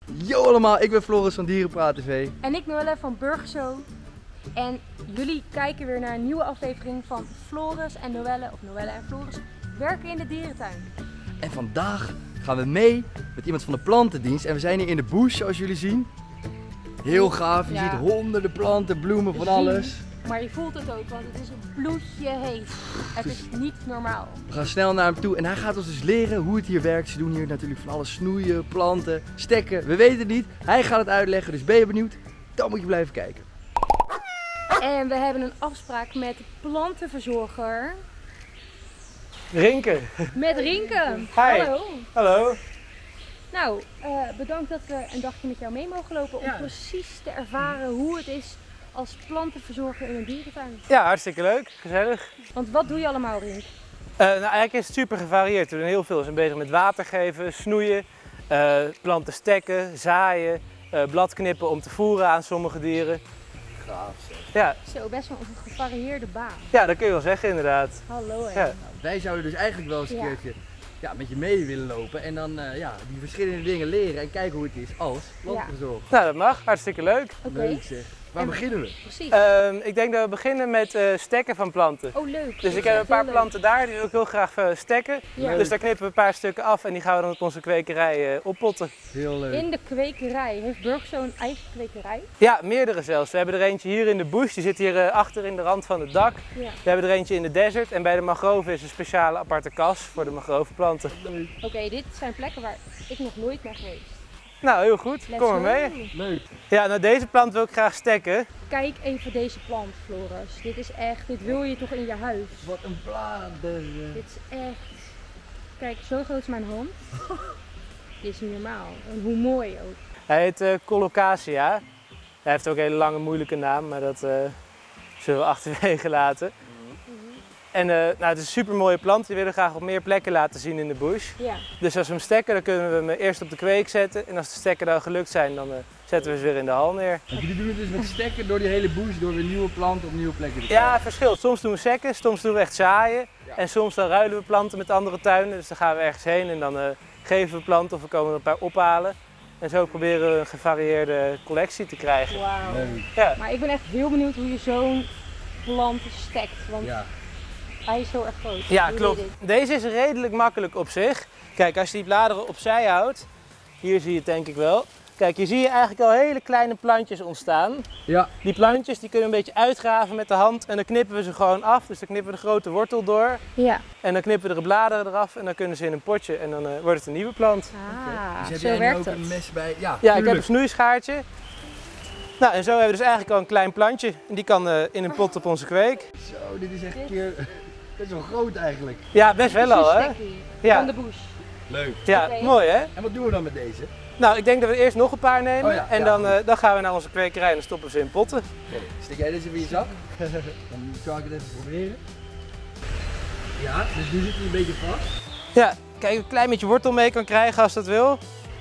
Yo allemaal, ik ben Floris van Dierenpraat TV. En ik Noelle van Burgershow. En jullie kijken weer naar een nieuwe aflevering van Floris en Noelle, of Noelle en Floris, werken in de dierentuin. En vandaag gaan we mee met iemand van de plantendienst. En we zijn hier in de bush, zoals jullie zien. Heel gaaf, je ziet honderden planten, bloemen, van alles. Maar je voelt het ook, want het is een bloedje heet. Het is niet normaal. We gaan snel naar hem toe en hij gaat ons dus leren hoe het hier werkt. Ze doen hier natuurlijk van alles snoeien, planten, stekken. We weten het niet. Hij gaat het uitleggen, dus ben je benieuwd? Dan moet je blijven kijken. En we hebben een afspraak met plantenverzorger. Rinke. Met Rinke. Hi. Hallo. Hallo. Nou, bedankt dat we een dagje met jou mee mogen lopen om precies te ervaren hoe het is als plantenverzorger in een dierentuin. Ja, hartstikke leuk. Gezellig. Want wat doe je allemaal, Rink? Nou, eigenlijk is het super gevarieerd. We doen heel veel. We zijn bezig met water geven, snoeien, planten stekken, zaaien, blad knippen om te voeren aan sommige dieren. Gaaf zeg. Ja. Zo, best wel een gevarieerde baan. Ja, dat kun je wel zeggen inderdaad. Hallo. Ja. Nou, wij zouden dus eigenlijk wel eens een keertje met je mee willen lopen. En dan die verschillende dingen leren en kijken hoe het is als plantenverzorger. Nou, dat mag. Hartstikke leuk. Leuk zeg. Waar beginnen we? Precies. Ik denk dat we beginnen met stekken van planten. Oh, leuk. Dus ik heb een paar planten daar, die wil ik heel graag stekken. Ja. Dus daar knippen we een paar stukken af en die gaan we dan op onze kwekerij oppotten. Heel leuk. In de kwekerij. Heeft Burgershow een eigen kwekerij? Ja, meerdere zelfs. We hebben er eentje hier in de bush, die zit hier achter in de rand van het dak. Ja. We hebben er eentje in de desert en bij de mangroven is een speciale aparte kas voor de mangrovenplanten. Oké, dit zijn plekken waar ik nog nooit ben geweest. Nou, heel goed. Let's Kom maar go. mee. Leuk. Ja, nou deze plant wil ik graag stekken. Kijk even deze plant, Floris. Dit is echt, dit wil je toch in je huis? Wat een bladeren. Dit is echt, kijk, zo groot is mijn hand. Dit is niet normaal. En hoe mooi ook. Hij heet Colocasia. Hij heeft ook een hele lange moeilijke naam, maar dat zullen we achterwege laten. En nou, het is een super mooie plant, die willen we graag op meer plekken laten zien in de bush. Ja. Dus als we hem stekken, dan kunnen we hem eerst op de kweek zetten. En als de stekken dan gelukt zijn, dan zetten we ze weer in de hal neer. En jullie doen het dus met stekken door die hele bush, door weer nieuwe planten op nieuwe plekken te krijgen. Ja, verschilt. Soms doen we sekken, soms doen we echt zaaien. Ja. En soms dan ruilen we planten met andere tuinen. Dus dan gaan we ergens heen en dan geven we planten of we komen er een paar ophalen. En zo proberen we een gevarieerde collectie te krijgen. Wauw. Leuk. Ja. Maar ik ben echt heel benieuwd hoe je zo'n plant stekt. Want Ja. hij is zo erg groot. Ja, Hoe klopt. doe je dit? Deze is redelijk makkelijk op zich. Kijk, als je die bladeren opzij houdt, hier zie je het denk ik wel. Kijk, hier zie je eigenlijk al hele kleine plantjes ontstaan. Ja. Die plantjes die kunnen we een beetje uitgraven met de hand en dan knippen we ze gewoon af. Dus dan knippen we de grote wortel door Ja. en dan knippen we de bladeren eraf en dan kunnen ze in een potje en dan wordt het een nieuwe plant. Ah, Dus heb zo jij nu werkt ook het. een mes bij? Ja, Ja, ik heb tuurlijk. een snoeischaartje. Nou, en zo hebben we dus eigenlijk al een klein plantje. En die kan in een pot op onze kweek. Zo, dit is echt een keer best wel groot eigenlijk. Ja, best wel al, hè? Ja. Van de bush. Leuk. Ja, Oké. mooi hè? En wat doen we dan met deze? Nou, ik denk dat we eerst nog een paar nemen Oh ja, en ja. dan gaan we naar onze kwekerij en dan stoppen we ze in potten. Oké, steek jij deze in je zak? Dan zal ik het even proberen. Ja, dus nu zit hij een beetje vast. Ja, kijk, een klein beetje wortel mee kan krijgen als dat wil.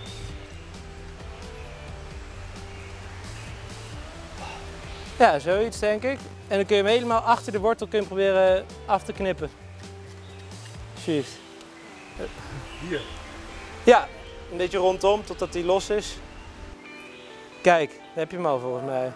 Ja, zoiets denk ik. En dan kun je hem helemaal achter de wortel kun je hem proberen af te knippen. Precies. Hier. Ja, een beetje rondom totdat hij los is. Kijk, daar heb je hem al volgens mij.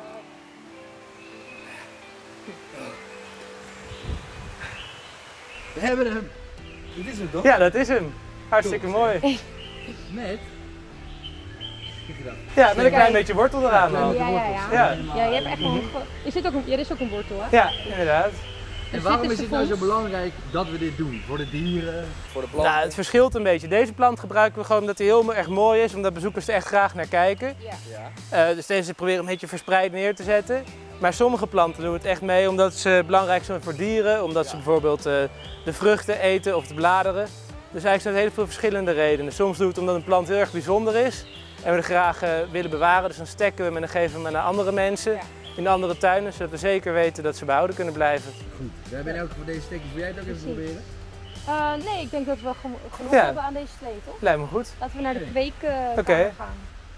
We hebben hem. Dit is hem toch? Ja, dat is hem. Hartstikke mooi. Met? Kijk je dat? Ja, met een klein beetje wortel eraan Ja, ook. Ja, ja, ja. Ja. Ja, je hebt echt wel een... Is dit ook een... Ja, dit is ook een wortel, hè? Ja, inderdaad. En waarom dit is is het de nou zo fonds. belangrijk dat we dit doen? Voor de dieren, voor de planten? Nou, het verschilt een beetje. Deze plant gebruiken we gewoon omdat hij heel erg mooi is, omdat bezoekers er echt graag naar kijken. Ja. Ja. Dus deze proberen we een beetje verspreid neer te zetten. Maar sommige planten doen we het echt mee omdat ze belangrijk zijn voor dieren, omdat ze bijvoorbeeld de vruchten eten of de bladeren. Dus eigenlijk zijn het heel veel verschillende redenen. Soms doen we het omdat een plant heel erg bijzonder is en we er graag willen bewaren. Dus dan stekken we hem en dan geven we hem aan andere mensen in andere tuinen, zodat we zeker weten dat ze behouden kunnen blijven. Goed. We hebben in elk geval deze stekjes. Wil jij het ook even Precies. proberen? Nee, ik denk dat we genoeg Ja. hebben aan deze slee, toch? Lijkt me goed. Laten we naar de kweekkamer Oké. gaan.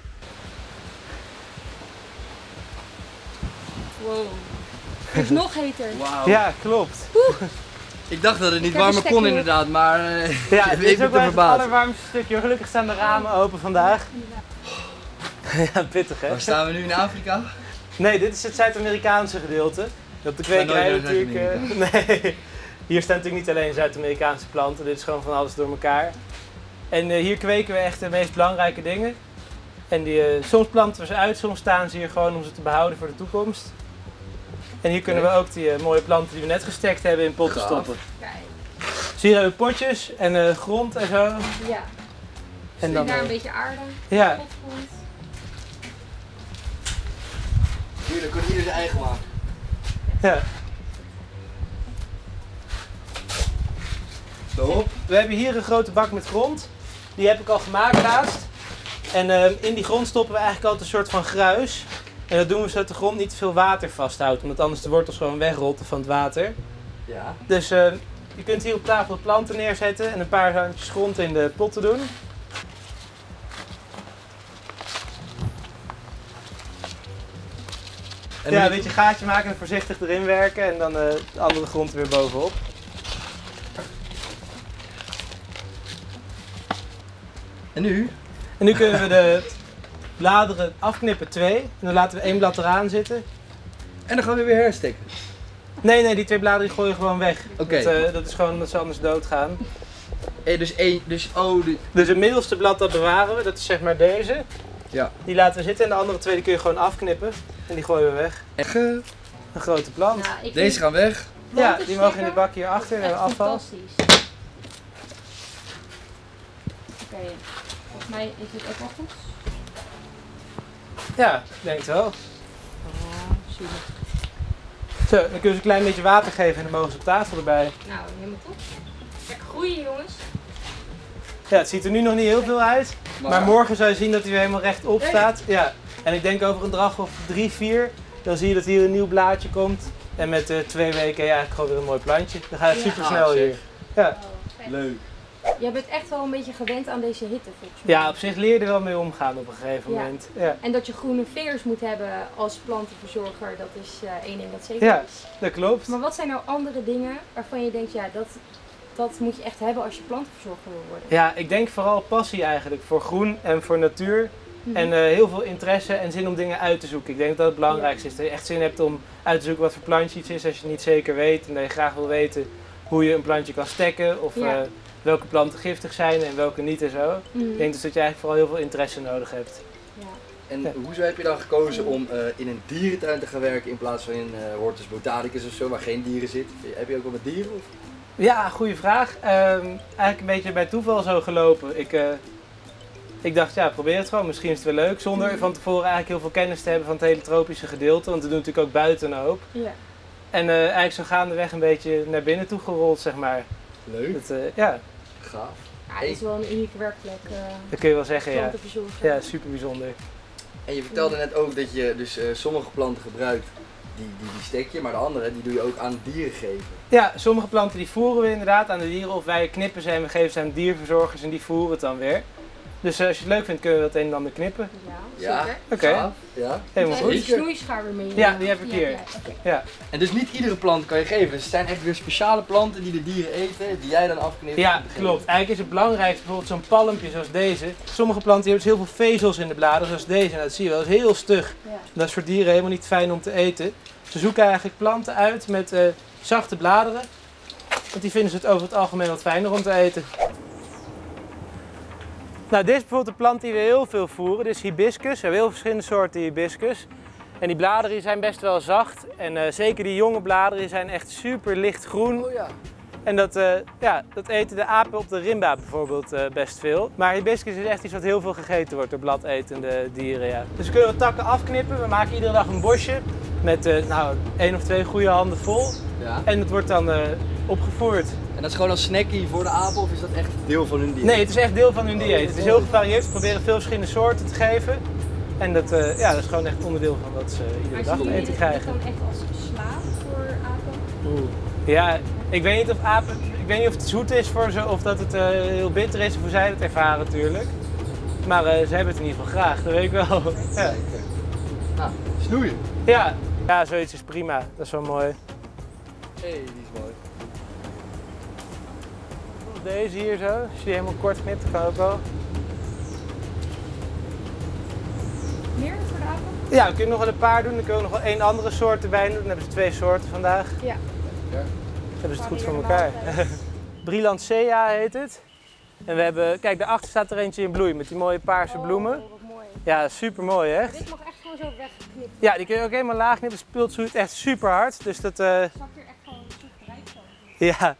Wow. Het is nog heter. Wauw. Ja, klopt. Ik dacht dat het niet Ik heb warmer een kon stekje. inderdaad, maar Ja, ik dit is ben ook te wel het verbaasd. allerwarmste stukje. Gelukkig staan de ramen open vandaag. Ja, pittig hè? Waar staan we nu in Afrika? Nee, dit is het Zuid-Amerikaanse gedeelte. Op de zijn kwekerij nooit naar natuurlijk. Nee, hier staan natuurlijk niet alleen Zuid-Amerikaanse planten, dit is gewoon van alles door elkaar. En hier kweken we echt de meest belangrijke dingen. En soms planten we ze uit, soms staan ze hier gewoon om ze te behouden voor de toekomst. En hier kunnen we ook die mooie planten die we net gestekt hebben in potten stoppen. Kijk. Dus hier hebben we potjes en grond en zo. Ja. En dan daar een beetje aarde. ja. Potgrond. Hier, dan kan ieder zijn eigen maken. Ja. Stop. We hebben hier een grote bak met grond. Die heb ik al gemaakt laatst. En in die grond stoppen we eigenlijk altijd een soort van gruis. En dat doen we zodat de grond niet te veel water vasthoudt. Omdat anders de wortels gewoon wegrotten van het water. Ja. Dus je kunt hier op tafel planten neerzetten en een paar handjes grond in de potten doen. En Ja, een beetje gaatje maken en voorzichtig erin werken en dan de andere grond weer bovenop. En nu? En nu kunnen we de bladeren afknippen 2 en dan laten we 1 blad eraan zitten. En dan gaan we weer herstekken. Nee, die 2 bladeren die gooi je gewoon weg. Oké. Dat is gewoon dat ze anders doodgaan. Dus het middelste blad dat bewaren we, dat is zeg maar deze. Ja. Die laten we zitten en de andere 2 die kun je gewoon afknippen en die gooien we weg. Een grote plant. Nou, ik Deze vind gaan weg. Ja, die mogen in de bak hierachter en echt afval. fantastisch. Oké, volgens mij is dit ook wel goed. Ja, ik denk het wel. Oh, zielig. Zo, dan kun je ze een klein beetje water geven en dan mogen ze op tafel erbij. Nou, helemaal top. Lekker groeien jongens. Ja, het ziet er nu nog niet heel veel uit, maar morgen zou je zien dat hij weer helemaal rechtop staat. Ja. En ik denk over een dag of 3, 4, dan zie je dat hier een nieuw blaadje komt. En met 2 weken heb je eigenlijk gewoon weer een mooi plantje. Dan gaat het super snel hier. Ja. Leuk. Jij bent echt wel een beetje gewend aan deze hitte volgens mij. Ja, op zich leer je er wel mee omgaan op een gegeven Ja. moment. Ja, En dat je groene vingers moet hebben als plantenverzorger, dat is één ding dat zeker ja, is. dat klopt. Maar wat zijn nou andere dingen waarvan je denkt, ja, dat moet je echt hebben als je plantenverzorger wil worden? Ja, ik denk vooral passie eigenlijk voor groen en voor natuur. En heel veel interesse en zin om dingen uit te zoeken. Ik denk dat dat het belangrijkste is. Dat je echt zin hebt om uit te zoeken wat voor plantje iets is als je het niet zeker weet. En dat je graag wil weten hoe je een plantje kan stekken. Of welke planten giftig zijn en welke niet en zo. Ik denk dus dat je eigenlijk vooral heel veel interesse nodig hebt. Ja. En hoezo heb je dan gekozen om in een dierentuin te gaan werken in plaats van in Hortus Botanicus of zo, waar geen dieren zitten? Heb je ook wel met dieren? Of? Ja, goede vraag. Eigenlijk een beetje bij toeval zo gelopen. Ik dacht, ja, probeer het gewoon. Misschien is het wel leuk. Zonder van tevoren eigenlijk heel veel kennis te hebben van het hele tropische gedeelte. Want we doen natuurlijk ook buiten een hoop. Ja. En eigenlijk zo gaandeweg een beetje naar binnen toe gerold, zeg maar. Leuk. Ja, Gaaf. Ja, het is wel een unieke werkplek. dat kun je wel zeggen, ja. Plantenverzorger. Ja, super bijzonder. En je vertelde net ook dat je dus sommige planten gebruikt, die stek je, maar de andere die doe je ook aan dieren geven. Ja, sommige planten die voeren we inderdaad aan de dieren. Of wij knippen ze en we geven ze aan dierverzorgers en die voeren het dan weer. Dus als je het leuk vindt kun je dat een en ander knippen. Ja, zeker. Oké. Gaaf. Ja. Helemaal Heb je goed. die snoeischaar weer mee? Ja, die heb ik hier. Oké. Ja. En dus niet iedere plant kan je geven. Dus het zijn echt weer speciale planten die de dieren eten, die jij dan afknipt. Ja, en geeft. klopt. Eigenlijk is het belangrijkste bijvoorbeeld zo'n palmpje zoals deze. Sommige planten die hebben dus heel veel vezels in de bladeren zoals deze. En dat zie je wel, dat is heel stug. Ja. Dat is voor dieren helemaal niet fijn om te eten. Ze zoeken eigenlijk planten uit met zachte bladeren. Want die vinden ze het over het algemeen wat fijner om te eten. Nou, dit is bijvoorbeeld een plant die we heel veel voeren. Dit is hibiscus. We hebben heel verschillende soorten hibiscus. En die bladeren die zijn best wel zacht. En zeker die jonge bladeren die zijn echt super lichtgroen. Oh ja. En dat eten de apen op de Rimba bijvoorbeeld best veel. Maar hibiscus is echt iets wat heel veel gegeten wordt door bladetende dieren. Ja. Dus we kunnen wat takken afknippen. We maken iedere dag een bosje met 1 of 2 goede handen vol. Ja. En het wordt dan opgevoerd. En dat is gewoon als snackie voor de apen of is dat echt deel van hun dieet? Nee, het is echt deel van hun dieet. Het is heel gevarieerd. We proberen veel verschillende soorten te geven. En dat is gewoon echt onderdeel van wat ze iedere dag te eten krijgen. Dan echt als slaaf voor apen? Ja, ik weet niet of het zoet is voor ze of dat het heel bitter is of hoe zij het ervaren natuurlijk. Maar ze hebben het in ieder geval graag, dat weet ik wel. Ja. Nou, snoeien. Ja, zoiets is prima. Dat is wel mooi. Hey, die is mooi. Deze hier zo, als je die helemaal kort knipt, kan ook wel. Ja, we kunnen nog wel een paar doen. Dan kunnen we nog wel één andere soort erbij doen. Dan hebben ze 2 soorten vandaag. Ja. Ja. Dan hebben ze het goed voor elkaar. Brilancea heet het. En we hebben, kijk, daarachter staat er eentje in bloei met die mooie paarse bloemen. Oh, wat mooi. Ja, super mooi, hè? Dit mag echt gewoon zo weggeknipt. Ja, die kun je ook helemaal laag knippen. Speelt zoet echt super hard. Dus dat, Zakt hier echt gewoon goed bereid zo. ja.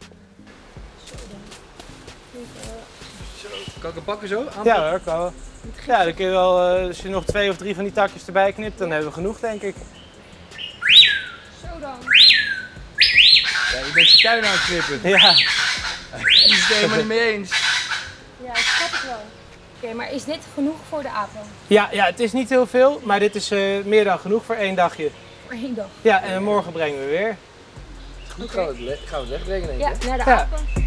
Kan ik hem pakken zo? Ja hoor, kan wel. Ja, dan kun je wel, als je nog 2 of 3 van die takjes erbij knipt, dan hebben we genoeg, denk ik. Zo dan. Ja, je bent je tuin aan het knippen. Ja. Die is het er helemaal niet mee eens. Ja, dat snap ik wel. Oké, maar is dit genoeg voor de apen? Ja, het is niet heel veel, maar dit is meer dan genoeg voor 1 dagje. Voor 1 dag. Ja, en morgen brengen we weer. Goed, gaan we het wegbrengen, denk ik. Ja, hè? naar de Ja. apen.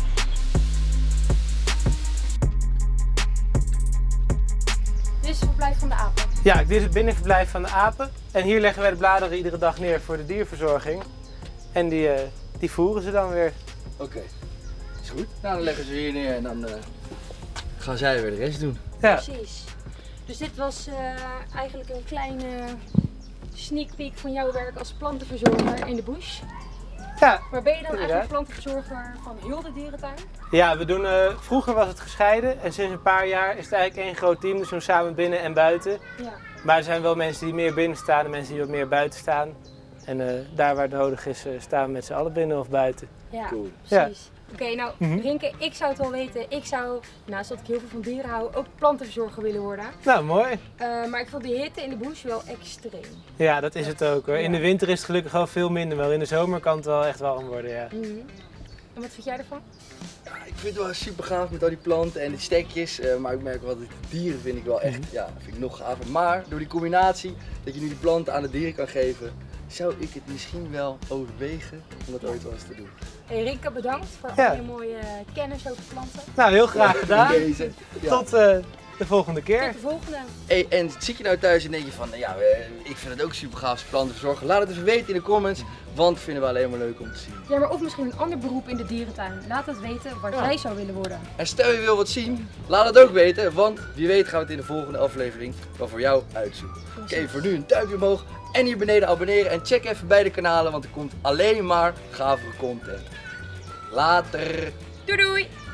Dit is het verblijf van de apen. Ja, dit is het binnenverblijf van de apen. En hier leggen wij de bladeren iedere dag neer voor de dierverzorging. En die voeren ze dan weer. Oké. Is goed. Nou, dan leggen ze hier neer en dan gaan zij weer de rest doen. Ja. Precies. Dus dit was eigenlijk een kleine sneak peek van jouw werk als plantenverzorger in de bush. Ja, Maar ben je dan inderdaad. eigenlijk plantenverzorger van heel de dierentuin? Ja, we doen, vroeger was het gescheiden en sinds een paar jaar is het eigenlijk één groot team. Dus we doen samen binnen en buiten. Ja. Maar er zijn wel mensen die meer binnen staan en mensen die wat meer buiten staan. En daar waar het nodig is, staan we met z'n allen binnen of buiten. Ja, Cool. precies. Oké, nou Mhm. Rinke, ik zou het wel weten. Ik zou, naast dat ik heel veel van dieren hou, ook plantenverzorger willen worden. Nou, mooi. Maar ik vond die hitte in de bush wel extreem. Ja, dat is het ook hoor. In de winter is het gelukkig wel veel minder, maar in de zomer kan het wel echt warm worden, ja. Mhm. En wat vind jij ervan? Ja, ik vind het wel super gaaf met al die planten en die stekjes. Maar ik merk wel dat de dieren vind ik wel echt, ja, vind ik nog gaver. Maar door die combinatie, dat je nu die planten aan de dieren kan geven, zou ik het misschien wel overwegen om dat ooit wel eens te doen. Hey Rinke, bedankt voor Ja. al je mooie kennis over planten. Nou, heel graag gedaan. Deze. Ja. Tot de volgende keer. Tot de volgende. Hey, en zit je nou thuis en denk je van, ja, ik vind het ook super gaaf als planten verzorgen. Laat het even weten in de comments, want dat vinden we alleen maar leuk om te zien. Ja, maar of misschien een ander beroep in de dierentuin. Laat het weten wat jij zou willen worden. En stel je wil wat zien, laat het ook weten, want wie weet gaan we het in de volgende aflevering wel voor jou uitzoeken. Oké, voor nu een duimpje omhoog en hier beneden abonneren en check even beide kanalen, want er komt alleen maar gavere content. Later! Doei doei!